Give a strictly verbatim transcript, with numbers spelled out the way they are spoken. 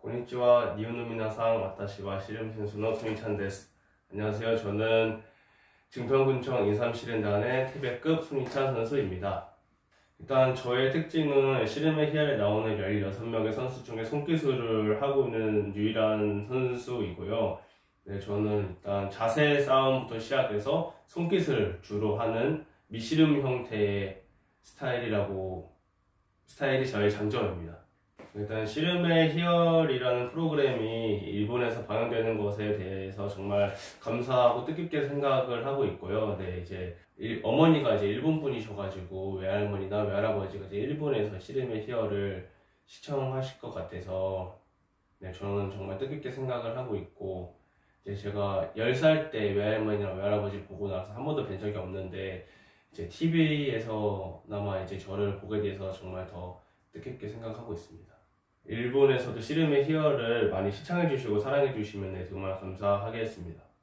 고니치와 니오노미나상 와타시와 시름센수노 토니찬 데스. 안녕하세요. 저는 증평군청 인삼실현단의 태백급 손희찬 선수입니다. 일단 저의 특징은 씨름의 희열에 나오는 열여섯 명의 선수 중에 손기술을 하고 있는 유일한 선수이고요. 네, 저는 일단 자세 싸움부터 시작해서 손기술 주로 하는 미씨름 형태의 스타일이라고 스타일이 저의 장점입니다. 일단 씨름의 희열이라는 프로그램이 일본에서 방영되는 것에 대해서 정말 감사하고 뜻깊게 생각을 하고 있고요. 네, 이제 일, 어머니가 이제 일본 분이셔가지고 외할머니나 외할아버지가 이제 일본에서 씨름의 희열을 시청하실 것 같아서 네, 저는 정말 뜻깊게 생각을 하고 있고, 이제 제가 열 살 때 외할머니랑 외할아버지 보고 나서 한 번도 뵌 적이 없는데 이제 티비에서나마 이제 저를 보게 돼서 정말 더 뜻깊게 생각하고 있습니다. 일본에서도 씨름의 희열을 많이 시청해주시고 사랑해주시면 네, 정말 감사하겠습니다.